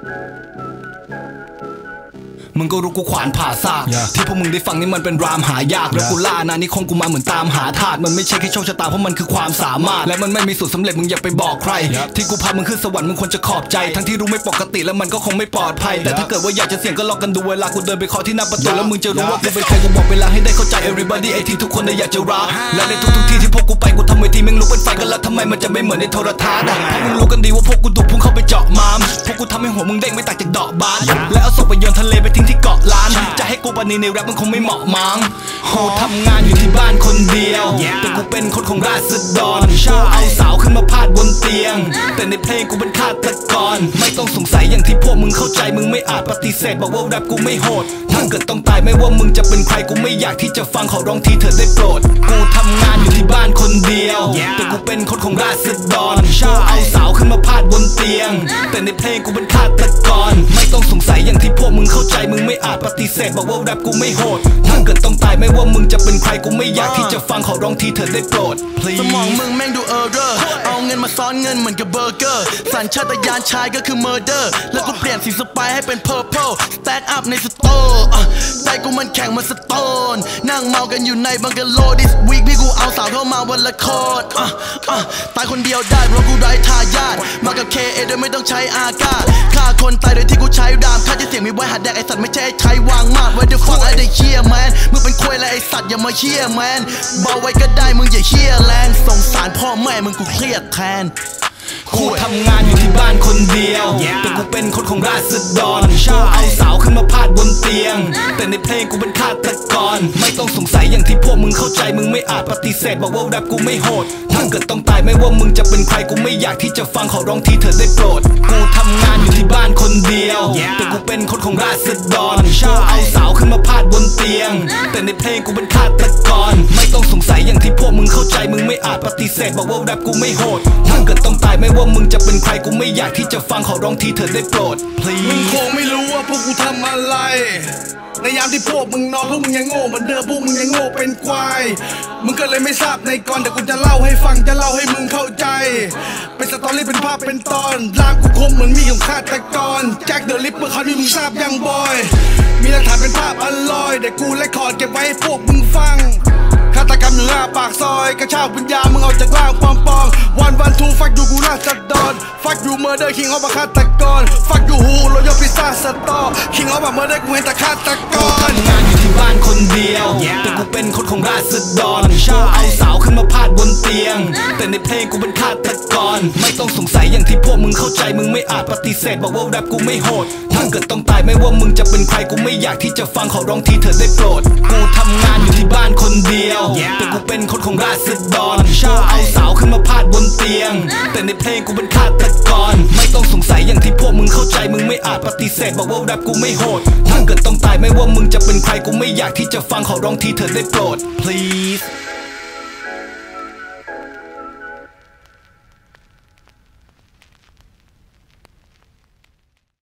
มึงก็รู้กูขวานผ่าซากที่พวกมึงได้ฟังนี่มันเป็นรามหายากแล้วกูล่านานี่คงกูมาเหมือนตามหาธาตุมันไม่ใช่แค่โชคชะตาเพราะมันคือความสามารถและมันไม่มีสูตรสำเร็จมึงอย่าไปบอกใครที่กูพามึงขึ้นสวรรค์มึงควรจะขอบใจทั้งที่รู้ไม่ปกติแล้วมันก็คงไม่ปลอดภัยแต่ถ้าเกิดว่าอยากจะเสี่ยงก็ลองกันดูเวลากูเดินไปเคาะที่หน้าประตูแล้วมึงจะรู้ว่ากูเป็นใครกูบอกเวลาให้ได้เข้าใจ everybody ไอ้ที่ทุกคนได้อยากจะรักและในทุกที่ที่พวกกูไปกูทำเวทีแม่งลุกเป็นไฟกันแล้วทำไมมันจะไม่เหมือนในโทรทัศน์มึงรู้กันดีว่าพวกกูดุพุ่งเข้าไปเจาะม้ามพวกกูทำให้หัวมึงเด้งไม่ต่างจากดอกบานและเอาศพไปโยนทะเลไปทิ้งที่เกาะล้านจะให้กูปนีในแรปมันคงไม่เหมาะมั้งกูทำงานอยู่ที่บ้านคนเดียวแต่กูเป็นคนของราษฎรกูเอาสาวขึ้นมาพาดบนเตียงแต่ในเพลงกูเป็นฆาตกรไม่ต้องสงสัยอย่างที่พวกมึงเข้าใจมึงไม่อาจปฏิเสธบอกว่าแรปกูไม่โหดถ้าเกิดต้องตายไม่ว่ามึงจะเป็นใครกูไม่อยากที่จะฟังขอร้องทีเธอได้โปรดกูทำงานอยู่ที่บ้านคนเดียวแต่กูเป็นคนของราษฎรกูเอาสาวขึ้นมาพาดบนเตียงแต่ในเพลงกูเป็นฆาตกรไม่ต้องสงสัยอย่างที่พวกมึงเข้าใจมึงไม่อาจปฏิเสธบอกว่าแรปกูไม่โหดถ้าเกิดต้องตายไม่ว่ามึงจะเป็นใครกูไม่อยากที่จะฟังขอร้องทีเธอได้โปรดสมองมึงแม่งดูเออร์เรอร์เอาเงินมาซ้อนเงินเหมือนกับเบอร์เกอร์สัญชาตญาณชายก็คือเมอร์เดอร์แล้วกูเปลี่ยนสีสไปให้เป็นเพอร์เพลสแต็กอัพในสโตร์ใจกูมันแข็งมาสโตนนั่งเมากันอยู่ในบังกะโล this week พี่กูเอาสาวเข้ามาวันละคนตายคนเดียวได้เพราะกูไร้ทายาทมากับ KA โดยไม่ต้องใช้อากาศฆ่าคนตายโดยที่กูใช้ดามฆ่าจะเสียงมีไว้หัดแดกไอสัตว์ไม่ใช่ใช้วางมาก What the fuck ไอเด็กเชี่ยแมนมึงเป็นควยและไอสัตว์อย่ามาเชี่ยแมนเบาไว้ก็ได้มึงอย่าเชี่ยแรงสงสารพ่อแม่มึงกูเครียดแทนกูทำงานอยู่ที่บ้านคนเดียวแต่กูเป็นคนของราษฎรกูเอาสาวขึ้นมาพาดบนเตียงแต่ในเพลงกูเป็นฆาตกรไม่ต้องสงสัยอย่างที่พวกมึงเข้าใจมึงไม่อาจปฏิเสธบอกว่าแรปกูไม่โหดถ้าเกิดต้องตายไม่ว่ามึงจะเป็นใครกูไม่อยากที่จะฟังขอร้องทีเธอได้โปรดกูทำงานอยู่ที่บ้านคนเดียวแต่กูเป็นคนของราษฎรกูเอาสาวขึ้นมาพาดบนเตียงแต่ในเพลงกูเป็นฆาตกรไม่ต้องสงสัยอย่างที่พวกมึงเข้าใจมึงไม่อาจปฏิเสธบอกว่าแรปกูไม่โหดถ้าเกิดต้องตายไม่ว่ามึงจะเป็นใครกูไม่อยากที่จะฟังขอร้องทีเธอได้โปรด Please มึงคงไม่รู้ว่าพวกกูทำอะไรในยามที่พวกมึงนอนพวกมึงยังโง่เหมือนเดิมพวกมึงยังโง่เป็นควายมึงก็เลยไม่ทราบในก่อนแต่กูจะเล่าให้ฟังจะเล่าให้มึงเข้าใจเป็นสตอรี่เป็นภาพเป็นตอนร่างกูคมเหมือนมีของฆาตกรแจ็คเดอะริปเปอร์เขาที่มึงทราบยังบอยมีหลักฐานเป็นภาพอลอยแต่กูและคอร์ดเก็บไว้ให้พวกมึงฟังฆาตกรรมอยู่หน้าปากซอยกระชากวิญญาณมึงออกจากร่างปอมวันทูฟักอยู่กูราษฎรฟักอยู่เมอร์เดอร์คิงออฟฆาตกรฟักอยู่ฮูโรยัลพิซซ่าสตอร์คิงออฟเมอร์เดอร์กูเห็นแต่ฆาตกรทำงานอยู่ที่บ้านคนเดียวแต่กูเป็นคนของราษฎรกูเอาสาวขึ้นมาพาดบนเตียงแต่ในเพลงกูเป็นฆาตกรไม่ต้องสงสัยอย่างที่พวกมึงเข้าใจมึงไม่อาจปฏิเสธบอกว่าแรปกูไม่โหดถ้าเกิดต้องตายไม่ว่ามึงจะเป็นใครกูไม่อยากที่จะฟังขอร้องทีเธอได้โปรดกูทำงานอยู่ที่บ้านคนเดียวแต่กูเป็นคนของราษฎรกูเอาสาวขึ้นมาพาดบนเตียงแต่ในเพลงกูเป็นฆาตกรไม่ต้องสงสัยอย่างที่พวกมึงเข้าใจมึงไม่อาจปฏิเสธบอกว่าแรปกูไม่โหดถ้าเกิดต้องตายไม่ว่ามึงจะเป็นใครกูไม่อยากที่จะฟังขอร้องทีเธอได้โปรด Please